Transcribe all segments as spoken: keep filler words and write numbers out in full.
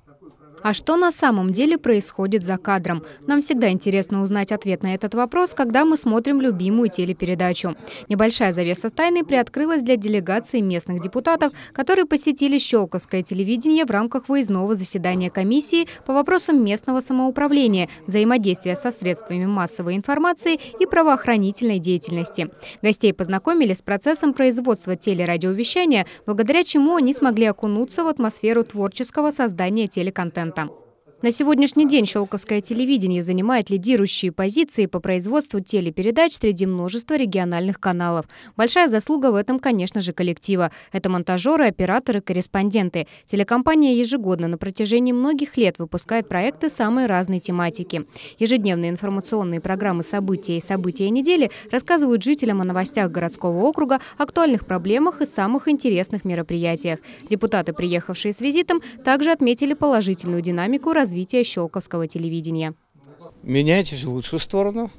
А что на самом деле происходит за кадром? Нам всегда интересно узнать ответ на этот вопрос, когда мы смотрим любимую телепередачу. Небольшая завеса тайны приоткрылась для делегации местных депутатов, которые посетили Щелковское телевидение в рамках выездного заседания комиссии по вопросам местного самоуправления, взаимодействия со средствами массовой информации и правоохранительной деятельности. Гостей познакомили с процессом производства телерадиовещания, благодаря чему они смогли окунуться в атмосферу творческого создания телеконтента. На сегодняшний день Щелковское телевидение занимает лидирующие позиции по производству телепередач среди множества региональных каналов. Большая заслуга в этом, конечно же, коллектива. Это монтажеры, операторы, корреспонденты. Телекомпания ежегодно на протяжении многих лет выпускает проекты самой разной тематики. Ежедневные информационные программы «События» и «События недели» рассказывают жителям о новостях городского округа, актуальных проблемах и самых интересных мероприятиях. Депутаты, приехавшие с визитом, также отметили положительную динамику развития развития Щелковского телевидения. Меняйтесь в лучшую сторону,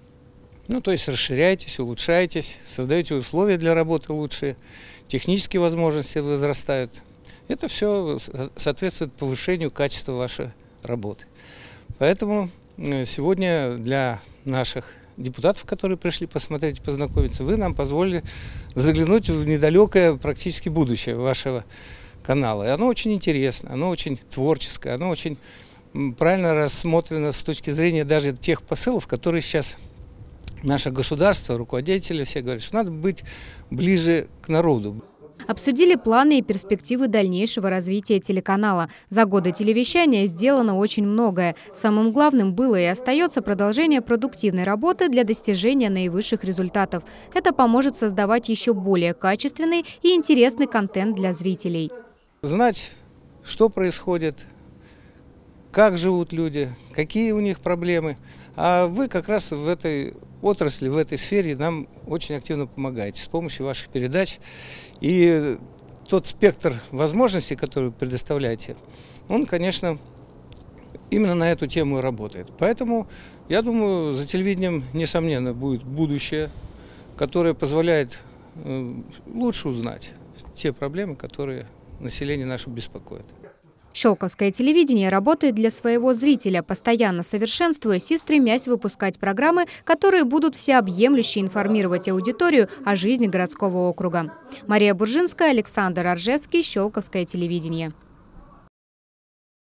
ну то есть расширяйтесь, улучшайтесь, создаете условия для работы лучшие, технические возможности возрастают. Это все соответствует повышению качества вашей работы. Поэтому сегодня для наших депутатов, которые пришли посмотреть и познакомиться, вы нам позволили заглянуть в недалекое практически будущее вашего канала. И оно очень интересно, оно очень творческое, оно очень правильно рассмотрено с точки зрения даже тех посылов, которые сейчас наше государство, руководители все говорят, что надо быть ближе к народу. Обсудили планы и перспективы дальнейшего развития телеканала. За годы телевещания сделано очень многое. Самым главным было и остается продолжение продуктивной работы для достижения наивысших результатов. Это поможет создавать еще более качественный и интересный контент для зрителей. Знать, что происходит, как живут люди, какие у них проблемы. А вы как раз в этой отрасли, в этой сфере нам очень активно помогаете с помощью ваших передач. И тот спектр возможностей, который вы предоставляете, он, конечно, именно на эту тему и работает. Поэтому, я думаю, за телевидением, несомненно, будет будущее, которое позволяет лучше узнать те проблемы, которые население наше беспокоит. Щелковское телевидение работает для своего зрителя, постоянно совершенствуясь и стремясь выпускать программы, которые будут всеобъемлюще информировать аудиторию о жизни городского округа. Мария Буржинская, Александр Аржевский, Щелковское телевидение.